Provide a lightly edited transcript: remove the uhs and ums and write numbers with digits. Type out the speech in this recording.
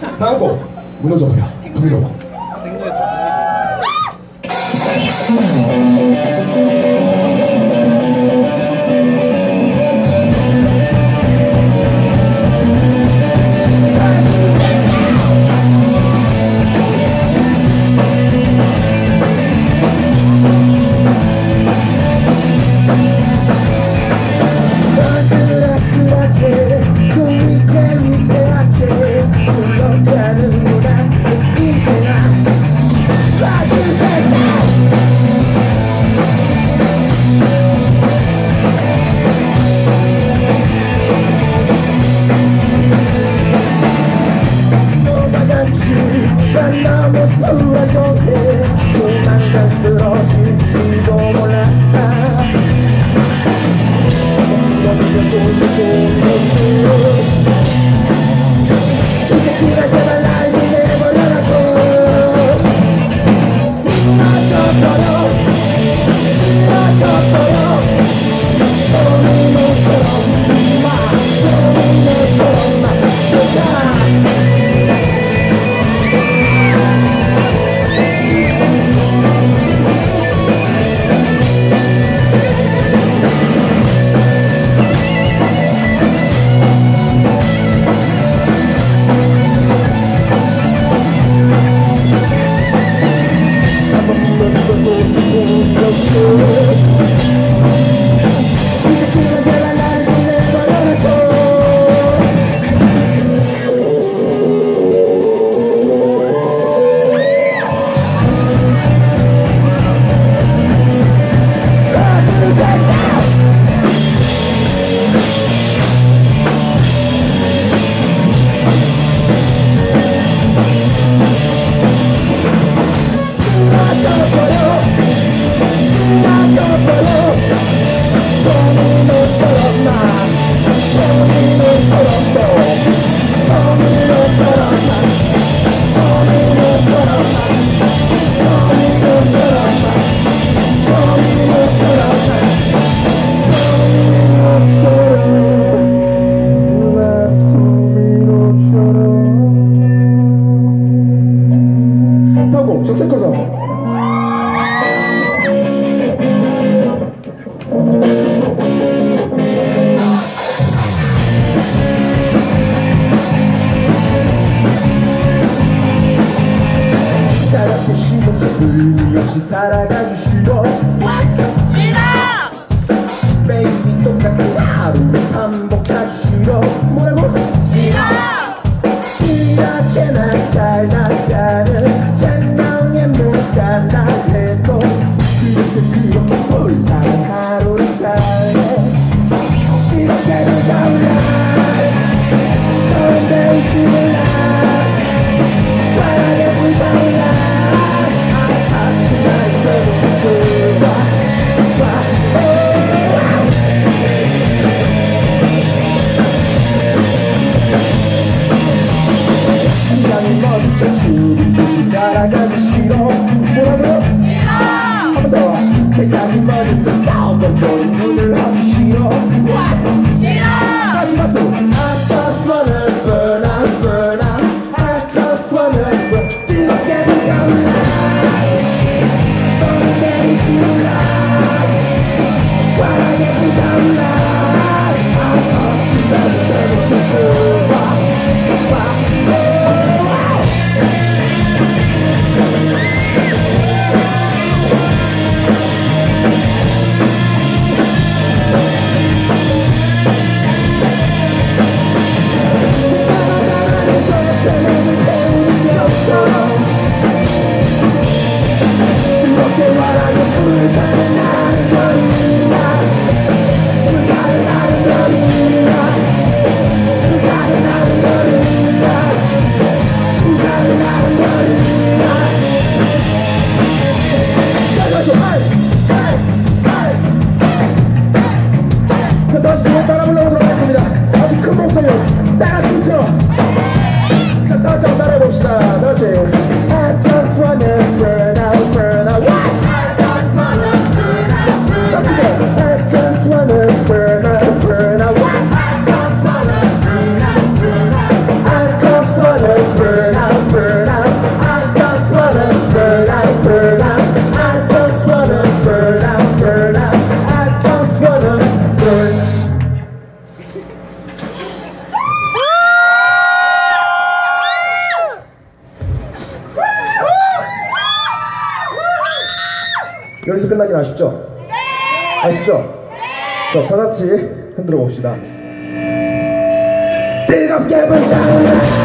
다음 곡 무너져버려 도미노. 난 너무 불안정해 조만간 쓰러질지도 몰라 이제 그만 제발 날 보내버려줘 무너져버려 무너져버려 도미노처럼 도미노처럼 막 의미 없이 살아가기 싫어. 싫어! 매일이 똑같은 하루를 반복하기 싫어. 뭐라고? 싫어! 이렇게 난 살다가는 장난에 못 간다 해도 그렇게 불타는 하루를 살래. 이렇게 불타올라 너의 웃음을 나 환하게 불타올라. 시간이 멈춰 죽은 듯이 살아가기 싫어. 뭐라고요? 싫어! 한 번 더. 생각이 멈춰 싸워버린 눈을 하기 싫어. 싫어! 다시 박수. I just wanna burn out, burn out. I just wanna burn. 뜨겁게 불타올라. 너는 내 잊지를 나. 환하게 불타올라. 다시 따라 불러보도록 하겠습니다. 아주 큰 목소리로 따라 쓰죠. 다시 한번 따라해봅시다. 다시. I just wanna burn out, burn out. I just wanna burn out, burn out. I just wanna burn out, burn out. I just wanna burn out, burn out. I just wanna burn 신나긴 아쉽죠? 아시죠? 자, 다 같이 흔들어 봅시다. 뜨겁게 불타오르는